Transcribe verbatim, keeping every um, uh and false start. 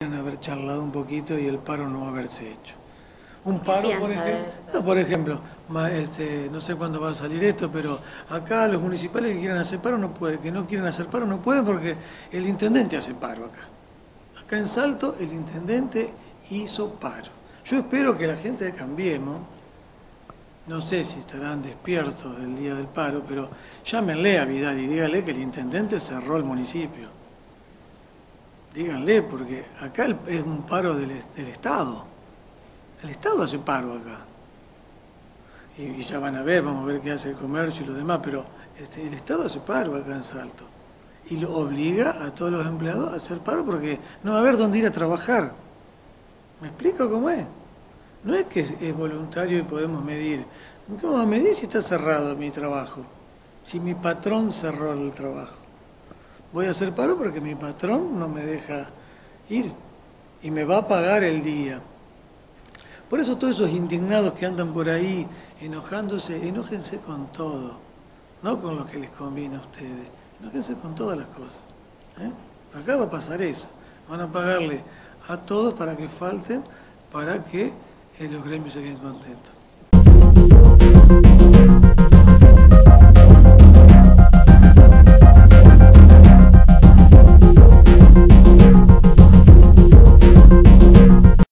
haber charlado un poquito y el paro no haberse hecho. Un paro, por piensa ejemplo, de- no, por ejemplo, ma- este, no sé cuándo va a salir esto, pero acá los municipales que quieran hacer paro no pueden, que no quieren hacer paro no pueden porque el intendente hace paro acá. Acá en Salto el intendente hizo paro. Yo espero que la gente de Cambiemos, no sé si estarán despiertos el día del paro, pero llámenle a Vidal y díganle que el intendente cerró el municipio. Díganle, porque acá el- es un paro del, es- del Estado. El Estado hace paro acá. Y, y ya van a ver, vamos a ver qué hace el comercio y lo demás, pero este, el Estado hace paro acá en Salto. Y lo obliga a todos los empleados a hacer paro porque no va a haber dónde ir a trabajar. ¿Me explico cómo es? No es que es, es voluntario y podemos medir. ¿Cómo vamos a medir si está cerrado mi trabajo? Si mi patrón cerró el trabajo. Voy a hacer paro porque mi patrón no me deja ir y me va a pagar el día. Por eso todos esos indignados que andan por ahí enojándose, enójense con todo, no con lo que les conviene a ustedes, enójense con todas las cosas. ¿eh? Acá va a pasar eso, van a pagarle a todos para que falten, para que eh, los gremios se queden contentos.